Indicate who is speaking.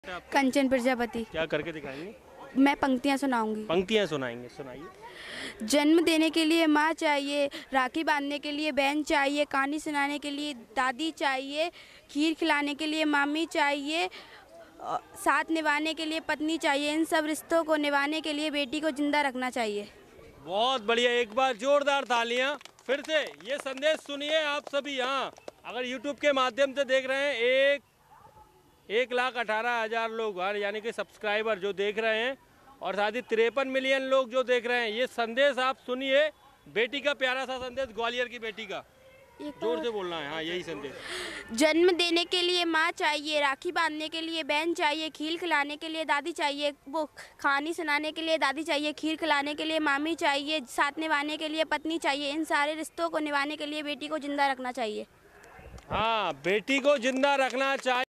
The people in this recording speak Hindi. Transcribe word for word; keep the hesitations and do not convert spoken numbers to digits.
Speaker 1: कंचन प्रजापति।
Speaker 2: क्या करके दिखाएंगे?
Speaker 1: मैं पंक्तियाँ सुनाऊंगी।
Speaker 2: पंक्तियाँ सुनाएंगे, सुनाइए।
Speaker 1: जन्म देने के लिए माँ चाहिए, राखी बांधने के लिए बहन चाहिए, कहानी सुनाने के लिए दादी चाहिए, खीर खिलाने के लिए मामी चाहिए, साथ निभाने के लिए पत्नी चाहिए। इन सब रिश्तों को निभाने के लिए बेटी को जिंदा रखना चाहिए।
Speaker 2: बहुत बढ़िया, एक बार जोरदार तालियां। फिर से ये संदेश सुनिए आप सभी। यहाँ अगर यूट्यूब के माध्यम से देख रहे हैं, एक एक लाख अठारह हजार लोग यानी कि सब्सक्राइबर जो देख रहे हैं, और साथ ही तिरपन मिलियन लोग जो देख रहे हैं, ये संदेश आप सुनिए। बेटी का प्यारा सा संदेश, ग्वालियर की बेटी का, जोर से बोलना है। हाँ, यही संदेश।
Speaker 1: जन्म देने के लिए माँ चाहिए, राखी बांधने के लिए बहन चाहिए, खीर खिलाने के लिए दादी चाहिए, वो कहानी सुनाने के लिए दादी चाहिए, खीर खिलाने के लिए मामी चाहिए, साथ निभाने के लिए पत्नी चाहिए। इन सारे रिश्तों को निभाने के लिए बेटी को जिंदा रखना चाहिए।
Speaker 2: हाँ, बेटी को जिंदा रखना चाहिए।